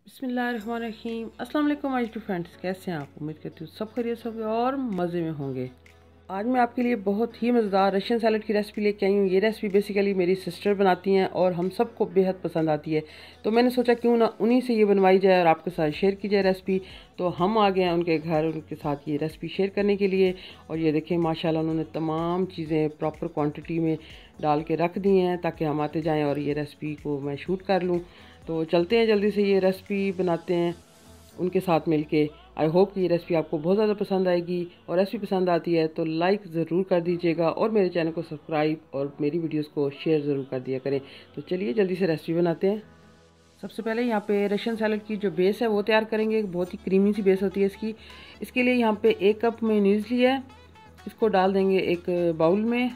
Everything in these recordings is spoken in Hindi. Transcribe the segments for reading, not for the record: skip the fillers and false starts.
बिस्मिल्लाहिर्रहमानिर्रहीम। अस्सलाम वालेकुम माय टू फ्रेंड्स, कैसे हैं आप? उम्मीद करती हूँ सब खैरियत से होंगे और मज़े में होंगे। आज मैं आपके लिए बहुत ही मज़ेदार रशियन सैलड की रेसिपी लेके आई हूँ। ये रेसिपी बेसिकली मेरी सिस्टर बनाती हैं और हम सबको बेहद पसंद आती है, तो मैंने सोचा क्यों ना उन्हीं से ये बनवाई जाए और आपके साथ शेयर की जाए रेसिपी। तो हम आ गए हैं उनके घर उनके साथ ये रेसिपी शेयर करने के लिए। और ये देखें माशाल्लाह उन्होंने तमाम चीज़ें प्रॉपर क्वान्टिटी में डाल के रख दी हैं ताकि हम आते जाएँ और ये रेसिपी को मैं शूट कर लूँ। तो चलते हैं जल्दी से ये रेसिपी बनाते हैं उनके साथ मिलके। आई होप कि ये रेसिपी आपको बहुत ज़्यादा पसंद आएगी, और रेसिपी पसंद आती है तो लाइक ज़रूर कर दीजिएगा और मेरे चैनल को सब्सक्राइब और मेरी वीडियोस को शेयर ज़रूर कर दिया करें। तो चलिए जल्दी से रेसिपी बनाते हैं। सबसे पहले यहाँ पे रशियन सैलड की जो बेस है वो तैयार करेंगे। बहुत ही क्रीमी सी बेस होती है इसकी। इसके लिए यहाँ पे 1 कप मेयोनीज़ लिया है, इसको डाल देंगे एक बाउल में।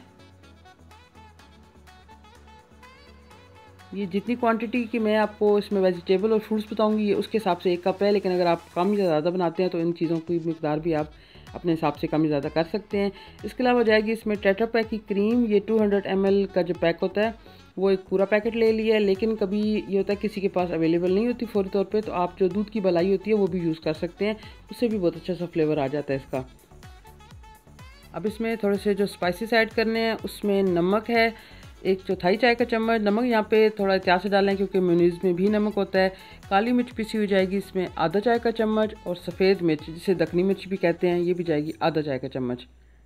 ये जितनी क्वांटिटी की मैं आपको इसमें वेजिटेबल और फ्रूट्स बताऊंगी ये उसके हिसाब से 1 कप है, लेकिन अगर आप कम या ज़्यादा बनाते हैं तो इन चीज़ों की मिकदार भी आप अपने हिसाब से कम या ज़्यादा कर सकते हैं। इसके अलावा जाएगी इसमें टेट्रा पैक की क्रीम। ये 200 ml का जो पैक होता है वो एक पूरा पैकेट ले लिया है, लेकिन कभी ये होता है किसी के पास अवेलेबल नहीं होती फ़ौरी तौर पर, तो आप जो दूध की मलाई होती है वो भी यूज़ कर सकते हैं, उससे भी बहुत अच्छा सा फ्लेवर आ जाता है इसका। अब इसमें थोड़े से जो स्पाइसेस ऐड करने हैं, उसमें नमक है 1/4 चाय का चम्मच। नमक यहाँ पे थोड़ा एहतियात से डालें क्योंकि मेयोनीज़ में भी नमक होता है। काली मिर्च पिसी हुई जाएगी इसमें आधा चाय का चम्मच, और सफ़ेद मिर्च जिसे दखनी मिर्च भी कहते हैं ये भी जाएगी आधा चाय का चम्मच।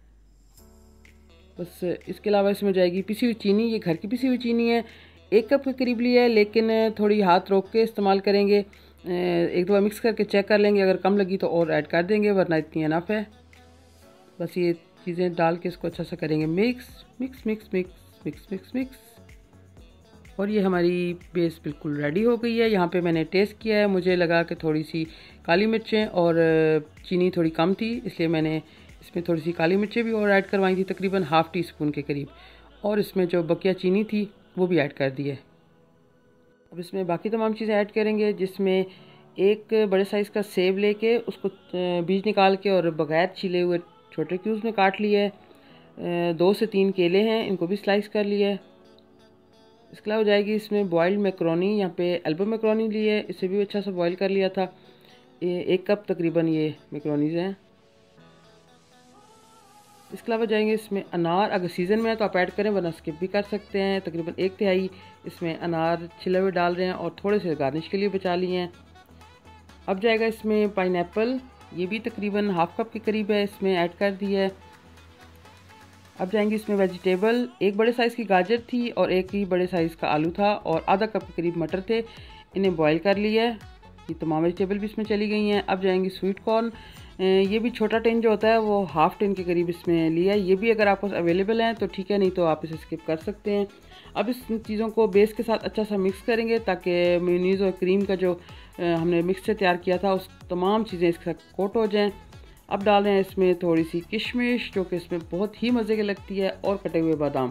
बस इसके अलावा इसमें जाएगी पिसी हुई चीनी। ये घर की पिसी हुई चीनी है, 1 कप के करीब लिया है, लेकिन थोड़ी हाथ रोक के इस्तेमाल करेंगे। एक दफ़ा मिक्स करके चेक कर लेंगे, अगर कम लगी तो और ऐड कर देंगे, वरना इतनी इनफ है। बस ये चीज़ें डाल के इसको अच्छा सा करेंगे mix mix mix mix mix mix mix. और ये हमारी बेस बिल्कुल रेडी हो गई है। यहाँ पे मैंने टेस्ट किया है, मुझे लगा कि थोड़ी सी काली मिर्चें और चीनी थोड़ी कम थी, इसलिए मैंने इसमें थोड़ी सी काली मिर्चें भी और ऐड करवाई थी, तकरीबन ½ टीस्पून के करीब। और इसमें जो बकिया चीनी थी वो भी ऐड कर दी है। अब इसमें बाकी तमाम चीज़ें ऐड करेंगे, जिसमें एक बड़े साइज़ का सेब लेके उसको बीज निकाल के और बग़ैर छिले हुए छोटे क्यूब्स में काट लिया है। 2 से 3 केले हैं, इनको भी स्लाइस कर लिया है। इसके अलावा जाएगी इसमें बॉइल्ड मैक्रोनी। यहाँ पे एल्बो मैक्रोनी ली है, इसे भी अच्छा सा बॉईल कर लिया था। 1 कप तकरीबन ये मैक्रोनीज़ हैं। इसके अलावा जाएंगे इसमें अनार। अगर सीज़न में है तो आप ऐड करें, वरना स्किप भी कर सकते हैं। तकरीबन 1/3 इसमें अनार छिले हुए डाल रहे हैं और थोड़े से गार्निश के लिए बचा लिए हैं। अब जाएगा इसमें पाइनएप्पल, ये भी तकरीबन ½ कप के करीब है, इसमें ऐड कर दिया है। अब जाएंगे इसमें वेजिटेबल। 1 बड़े साइज़ की गाजर थी और 1 ही बड़े साइज़ का आलू था और आधा कप के करीब मटर थे, इन्हें बॉईल कर लिया है। ये तमाम वेजिटेबल भी इसमें चली गई हैं। अब जाएंगी स्वीट कॉर्न। ये भी छोटा टिन जो होता है वो ½ टिन के करीब इसमें लिया है। ये भी अगर आपके पास अवेलेबल हैं तो ठीक है, नहीं तो आप इसे स्किप कर सकते हैं। अब इस चीज़ों को बेस के साथ अच्छा सा मिक्स करेंगे ताकि मेयोनीज़ और क्रीम का जो हमने मिक्सचर तैयार किया था उस तमाम चीज़ें इसके साथ कोट हो जाएँ। अब डाल रहे हैं इसमें थोड़ी सी किशमिश, जो कि इसमें बहुत ही मज़े की लगती है, और कटे हुए बादाम।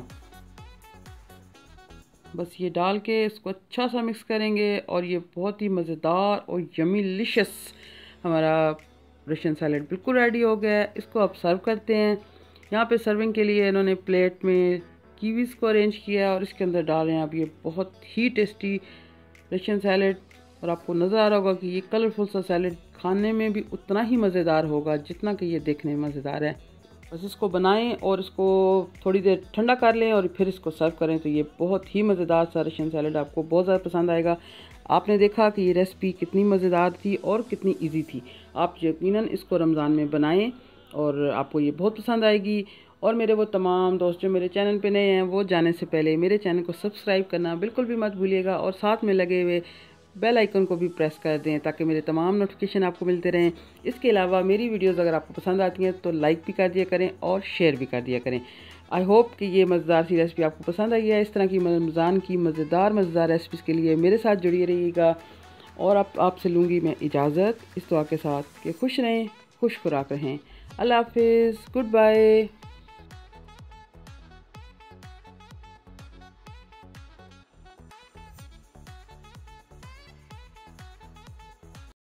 बस ये डाल के इसको अच्छा सा मिक्स करेंगे और ये बहुत ही मज़ेदार और यमी लिशियस हमारा रशियन सैलड बिल्कुल रेडी हो गया है। इसको अब सर्व करते हैं। यहाँ पे सर्विंग के लिए इन्होंने प्लेट में कीवीज़ को अरेंज किया और इसके अंदर डाल रहे हैं अब ये बहुत ही टेस्टी रशियन सैलड। और आपको नज़र आ रहा होगा कि ये कलरफुल सा सैलड खाने में भी उतना ही मज़ेदार होगा जितना कि ये देखने में मज़ेदार है। बस इसको बनाएं और इसको थोड़ी देर ठंडा कर लें और फिर इसको सर्व करें, तो ये बहुत ही मज़ेदार सा रशियन सैलड आपको बहुत ज़्यादा पसंद आएगा। आपने देखा कि ये रेसिपी कितनी मज़ेदार थी और कितनी इजी थी। आप यकीनन इसको रमज़ान में बनाएं और आपको ये बहुत पसंद आएगी। और मेरे वो तमाम दोस्त जो मेरे चैनल पे नए हैं, वो जाने से पहले मेरे चैनल को सब्सक्राइब करना बिल्कुल भी मत भूलिएगा, और साथ में लगे हुए बेल आइकन को भी प्रेस कर दें ताकि मेरे तमाम नोटिफिकेशन आपको मिलते रहें। इसके अलावा मेरी वीडियोस अगर आपको पसंद आती हैं तो लाइक भी कर दिया करें और शेयर भी कर दिया करें। आई होप कि ये मज़ेदार सी रेसिपी आपको पसंद आई है। इस तरह की रमज़ान की मज़ेदार रेसिपीज़ के लिए मेरे साथ जुड़े रहिएगा। और आपसे लूँगी मैं इजाज़त इस दुआ के साथ कि खुश रहें, खुश खुराक रहें। अल्लाह हाफिज़, गुड बाय।